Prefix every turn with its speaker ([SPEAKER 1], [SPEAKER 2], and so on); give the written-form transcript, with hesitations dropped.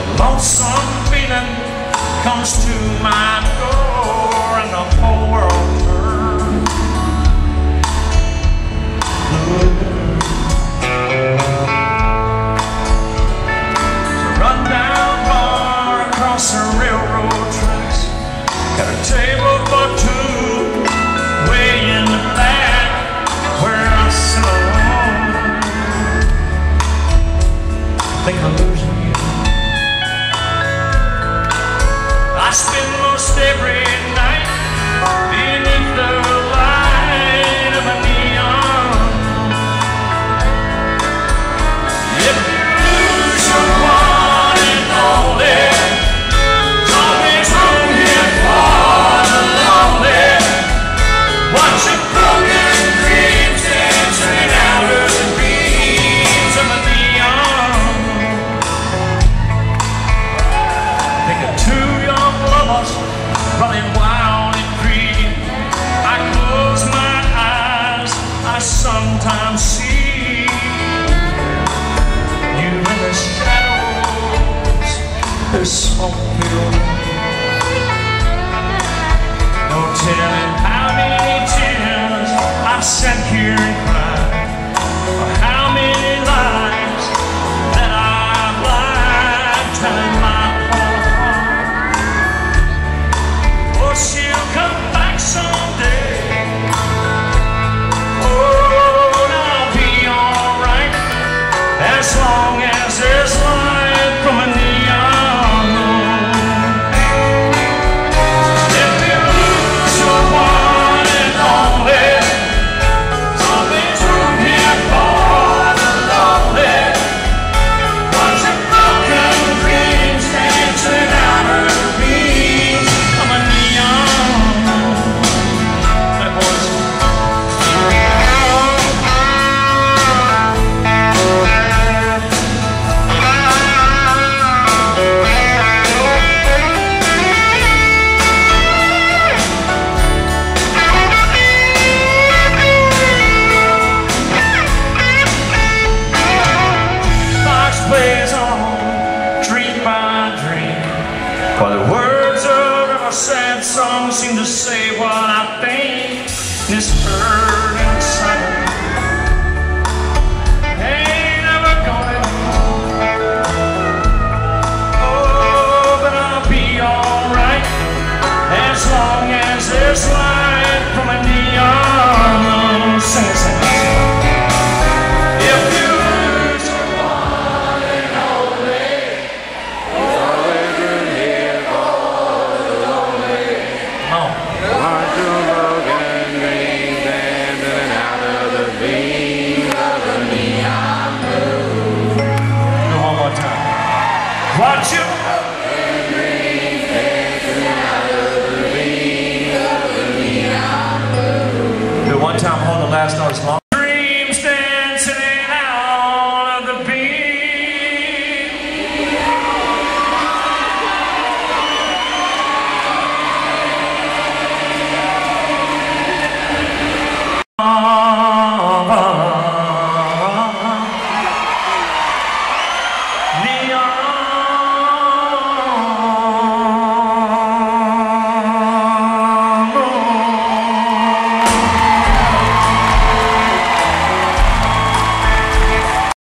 [SPEAKER 1] That lonesome feeling comes to my door and the whole world turns blue. It's a rundown bar across the railroad tracks, got a table for two way in the back where I sit alone. Think I'm losing you. I spend most every night beneath the light of a neon. If you lose your one and only, there's always room here for the lonely. Watch your broken dreams dancing out of the beams of a neon. Think of two young lovers running wild and free. I close my eyes, I sometimes see you in the shadows, the smoke-filled night. No telling how many tears I've sat here and cried, or how many lies that I've lied telling my poor heart. Oh, she'll come back someday. Oh, and I'll be alright as long as there's light from a neon moon. If you lose your one and only, there's always room here for the lonely. Watch your broken dreams dancing out of the beams of a neon. That voice. Fox plays on, dream by dream, while the words of a sad song seem to say what I think. This hurt inside of me ain't never gonna go. Oh, but I'll be alright as long as there's light from a neon. Sing it, sing it. If you lose your one and only, there's always room here for the lonely. Come on.
[SPEAKER 2] Watch your broken dreams dancing out of the beams of a neon moon.
[SPEAKER 1] Do it one more time. Watch your
[SPEAKER 2] Broken dreams dancing out of the beams of a neon moon.
[SPEAKER 1] do it one time. Hold the last note as long.